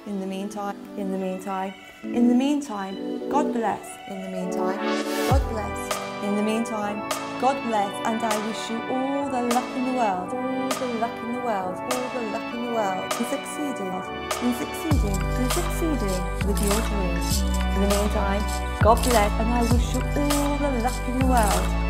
In the meantime, in the meantime, in the meantime, God bless. In the meantime, God bless. In the meantime, God bless. And I wish you all the luck in the world, all the luck in the world, all the luck in the world in succeeding with your dreams. In the meantime, God bless, and I wish you all the luck in the world.